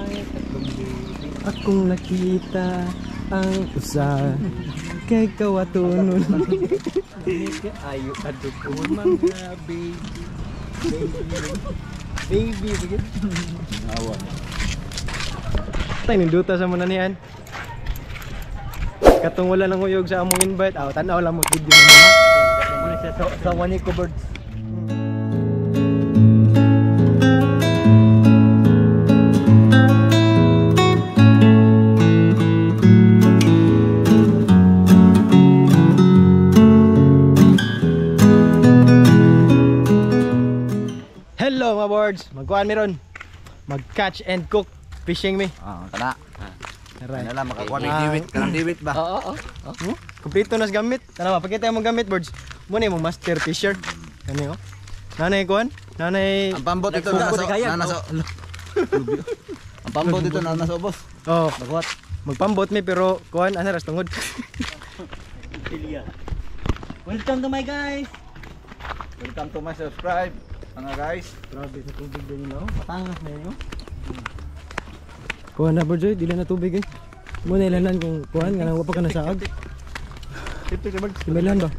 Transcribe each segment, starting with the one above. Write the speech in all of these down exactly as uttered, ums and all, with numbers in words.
Akong nakita ang usa kay kawatunon. Ayo adukon mga baby. Baby. Baby begit. Awan. Tay ninduta sa muna niyan. Katong wala nang uyog sa among invite. Aw, tanaw lang mo video mo ha. Muna sa sa one ko birds. Hello mga boards, magkuhan mi ron. Mag-catch and cook fishing mi. Ah, kana. Alright. Ano lang makakuha may diwit, kanang diwit ba? Oo, oo. Hmm? Kumpleto nas gamit. Tanawa, pakita mo gamit boards. Muna mo master fisher. Kani oh. Nanay kuan? Nanay Ang pambot ito na sa na sa Ang pambot ito na nasa ubos. Oh, Bagwat. magpambot mi pero kuan ana ras tungod. Welcome to my guys. Welcome to my subscribe. Mga guys, Grabe sa tubig din no. Patangas na yun. Kuan na boards, dili na tubig eh. Muna ilanan kung kuan nga nang wa pa ka nasaag. Siyempre ka birds. Kimelan ba?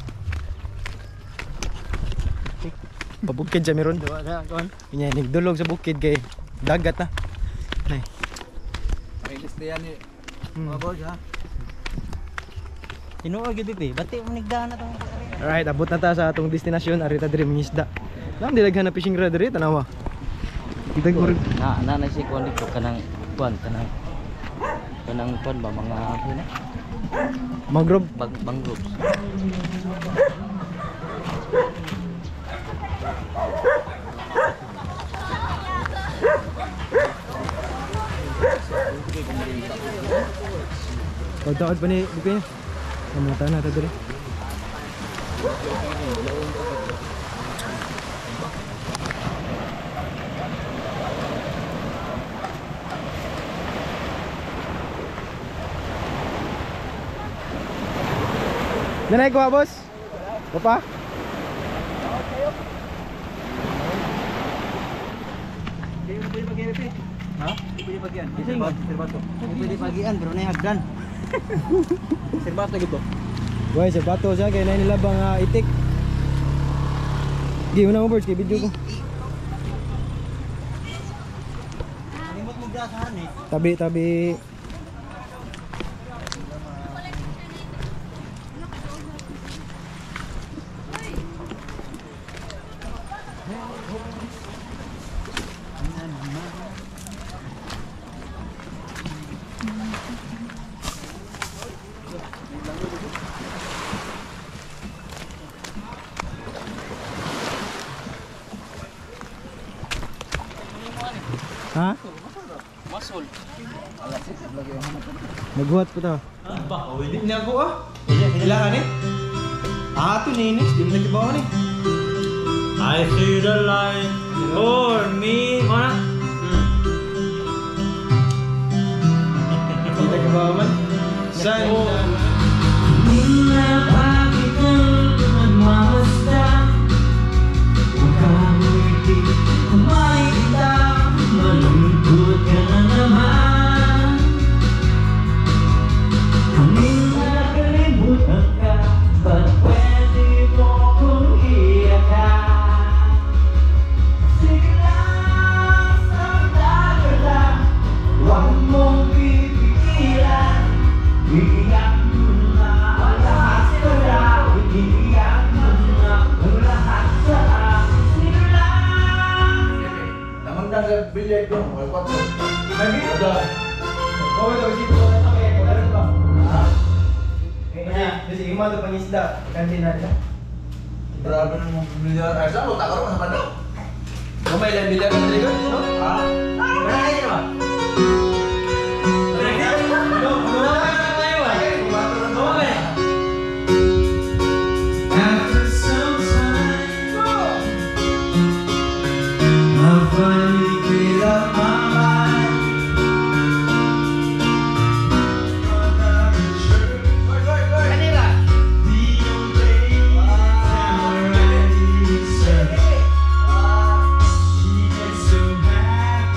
Pabukid siya meron. Diba na kuan? Inya nagdulog sa bukid kay dagat na. Nay. may lista yan ni Hmm. mga boys ha. Tinuod gid bibi. Bati mo nigdaan na tong. Alright, abot na ta sa atong destinasyon. Arita diri mangisda. Lang dilaghan na fishing rod diri tanawa. Kita ko Na na na si kuan dito kanang kuan kanang kanang kuan ba mga ano? mangrove. Bang mangroves. Pagtaod pa ni bukay niya. Namuta na ta diri. Nanay ko ha, boss? Papa? Ha? Pwede bagyan. Kasi Serbato. pwede pagian pero na hagdan. Serbato gito. Boy, sa bato siya kaya na nila bang uh, itik. Sige, una mo birds, kay video ko. Limot mo gasahan eh. Tabi, tabi. Ha? Masol. Naghuhat po to. Ba, hindi niya ako ah. Kailangan eh. Ah, ito ninis. Di mo nagibawa ni. I see the light for me. Mana? Hindi nagibawa man. Saan? Bilyay ko, may kwatro. Lagi? Ada. Oh, ito si Tito na kaya ko dapat ba? Ha? Kaya kasi ima to pangisda, kantina nila. Grabe nang bilyar. Ay, saan mo? Takaro ka sa banda? Gamay lang bilang ng trigo, no? Ha? Wala kayo na ba? Wala kayo? No, wala kayo na tayo ba? Oo ba? After some time, I finally made up my mind. I'm not sure. Kanila. The old days never ending. She gets so happy.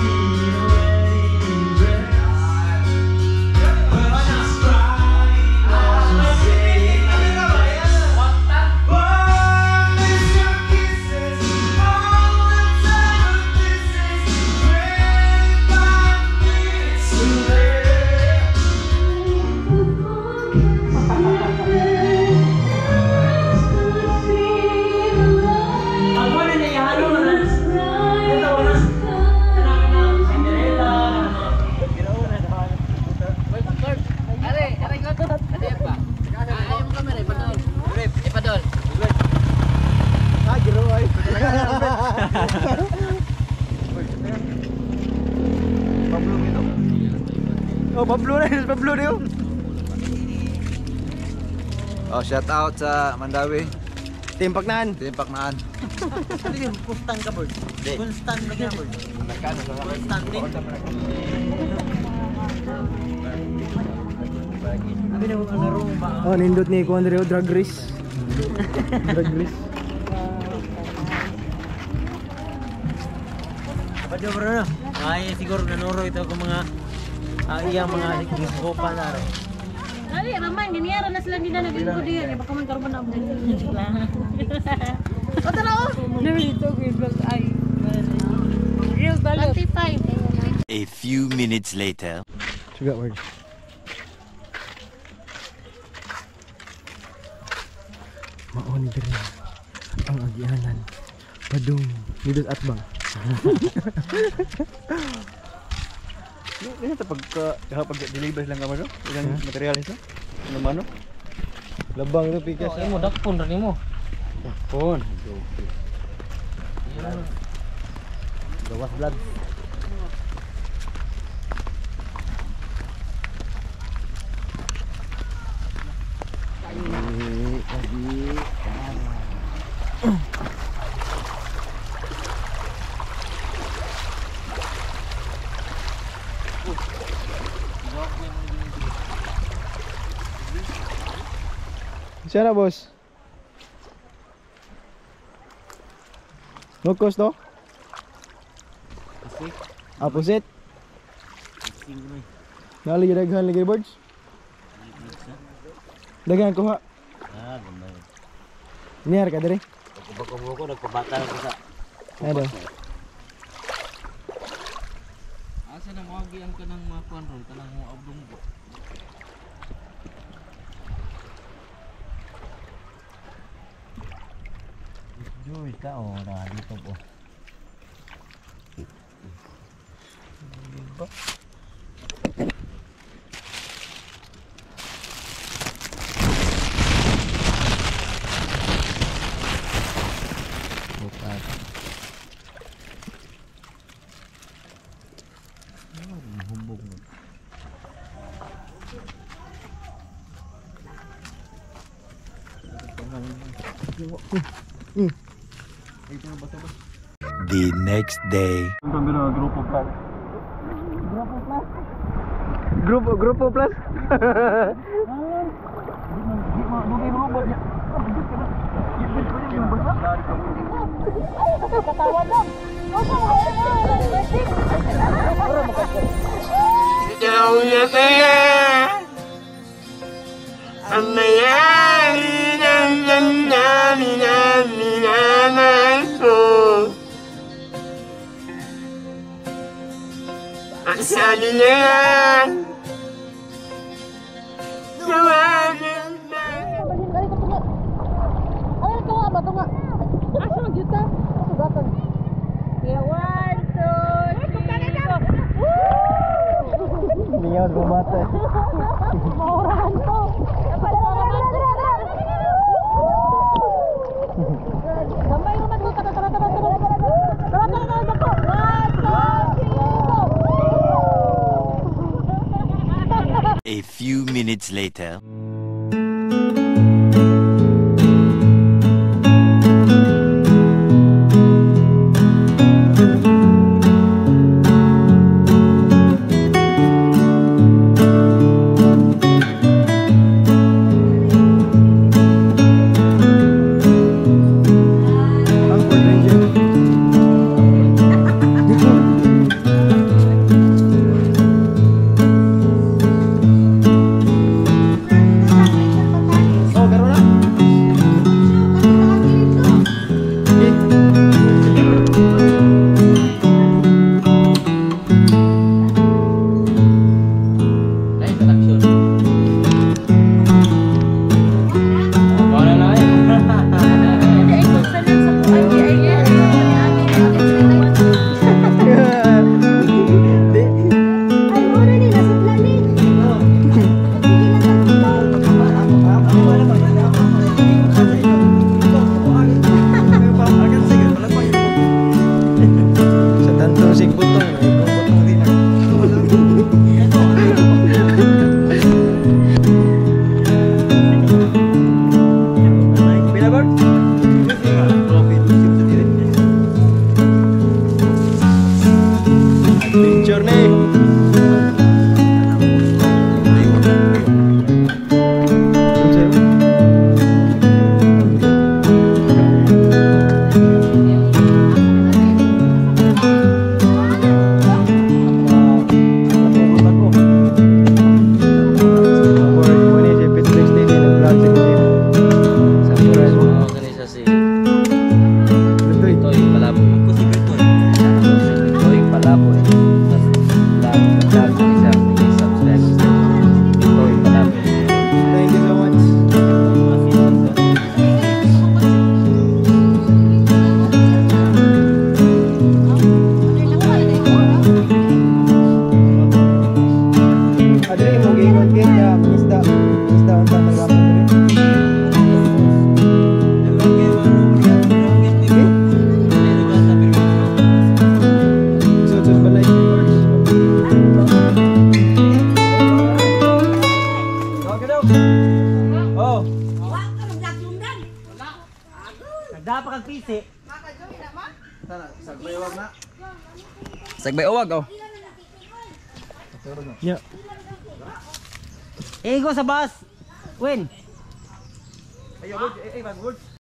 Oh, Pablo na, Pablo na yun. Oh, shout out sa Mandawi. Timpak naan. Timpak naan. Ano yun? Constant ka, Bird? Constant na ka, Bird? Constant din? Sabi na ang laro ba? Oh, nindot ni Kuan Rio, drag race. Drag race. Kapag yung bro na, ay siguro nanuro ito kung mga uh, iyang mga giskopa na rin. Dali, raman, ganyan na sila nila naglingkod diyan. Baka man karoon na ako dyan. O, tala o! Narito, vlog ay. Real balot. twenty-five. A few minutes later. Suga, word. Maoni diri ang agianan. Padung, nidot at bang. Ini pag kapag deliver lang ka mo, ilang materialis no? Ano mano? Labang to pikas. Ay mo dakpon ra nimo. Pon. Gawas vlog. Siya na, boss. Locos to? Ah, pusit. Nali daghan lagi birds. Daghan ko ha. Ah, ganda. Niar ka diri. Bako-bako nagpabata ko sa. Ano? Asa na mo agi ang kanang mga kuan ron, kanang mga ablunggo. Joy ka oh, na dito po. Bukan. Oh, humbog mo. The next day. Grupo grupo plus. Niyaw bumata. Maurahan to. Gamay naman to. Tara, tara, tara, tara. Tara, tara, tara, dako. One, two, A few minutes later. journey. Mga kanisa si Toy Palaboy. Toy Palaboy. Tapos vlog vlog isa subscribe. Toy Palaboy. Thank you so much. Adre mo gingon kay ya isda. Isda ang tatagapon diri. So just balay. Oh. Dapat kag pisi. Sagbay uwag oh. Yeah. Eh, go sa bus. Win. Ayo, good. Eh, eh, good.